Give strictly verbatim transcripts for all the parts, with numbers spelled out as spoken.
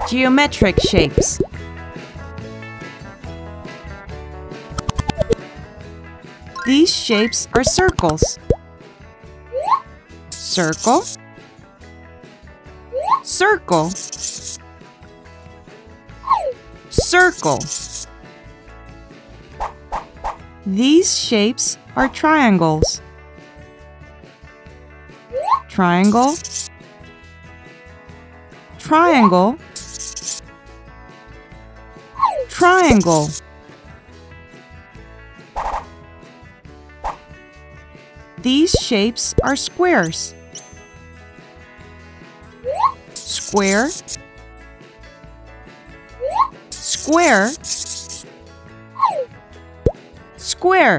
Geometric shapes. These shapes are circles. Circle. Circle. Circle. These shapes are triangles. Triangle. Triangle. Triangle. These shapes are squares. Square. Square. Square.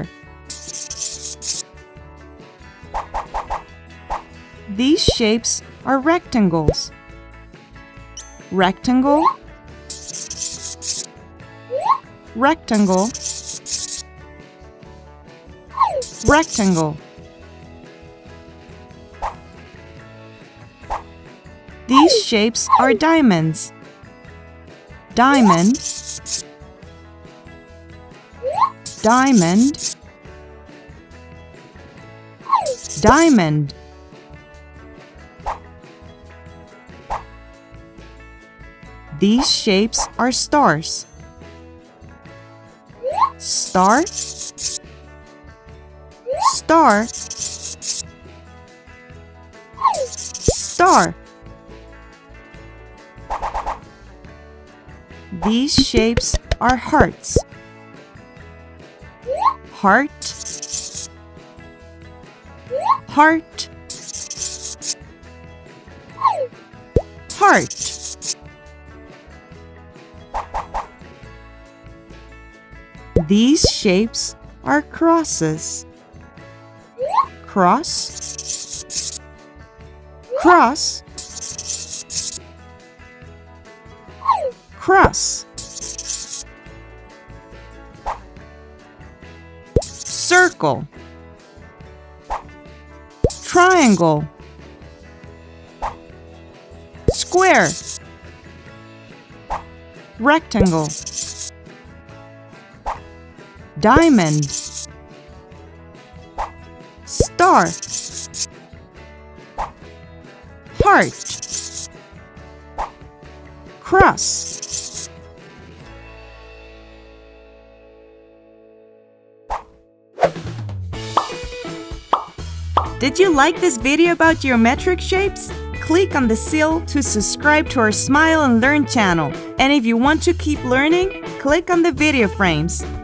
These shapes are rectangles. Rectangle. Rectangle. Rectangle. These shapes are diamonds. Diamond. Diamond. Diamond. These shapes are stars. Star. Star. Star. These shapes are hearts. Heart. Heart. Heart. These shapes are crosses. Cross. Cross. Cross. Circle. Triangle. Square. Rectangle. Diamond. Star. Heart. Cross. Did you like this video about geometric shapes? Click on the seal to subscribe to our Smile and Learn channel. And if you want to keep learning, click on the video frames.